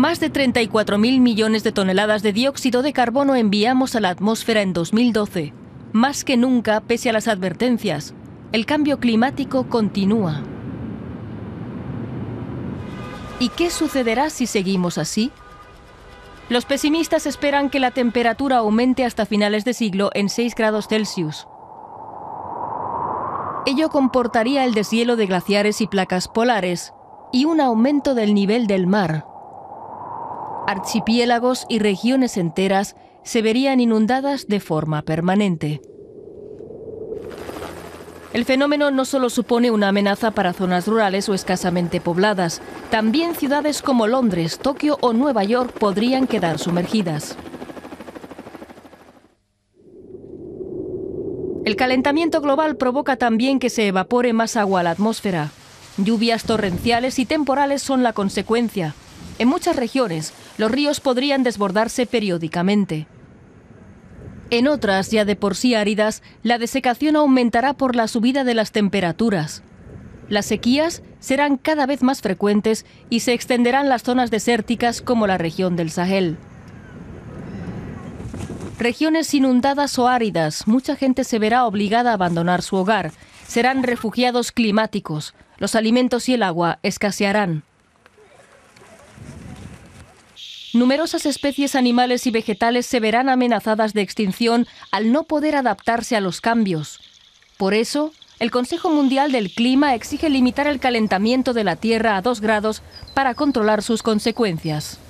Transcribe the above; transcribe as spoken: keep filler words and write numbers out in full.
Más de treinta y cuatro mil millones de toneladas de dióxido de carbono enviamos a la atmósfera en dos mil doce. Más que nunca, pese a las advertencias, el cambio climático continúa. ¿Y qué sucederá si seguimos así? Los pesimistas esperan que la temperatura aumente hasta finales de siglo en seis grados Celsius. Ello comportaría el deshielo de glaciares y placas polares y un aumento del nivel del mar. Archipiélagos y regiones enteras se verían inundadas de forma permanente. El fenómeno no solo supone una amenaza para zonas rurales o escasamente pobladas, también ciudades como Londres, Tokio o Nueva York podrían quedar sumergidas. El calentamiento global provoca también que se evapore más agua a la atmósfera. Lluvias torrenciales y temporales son la consecuencia. En muchas regiones, los ríos podrían desbordarse periódicamente. En otras, ya de por sí áridas, la desecación aumentará por la subida de las temperaturas. Las sequías serán cada vez más frecuentes y se extenderán las zonas desérticas como la región del Sahel. Regiones inundadas o áridas, mucha gente se verá obligada a abandonar su hogar. Serán refugiados climáticos. Los alimentos y el agua escasearán. Numerosas especies animales y vegetales se verán amenazadas de extinción al no poder adaptarse a los cambios. Por eso, el Consejo Mundial del Clima exige limitar el calentamiento de la Tierra a dos grados para controlar sus consecuencias.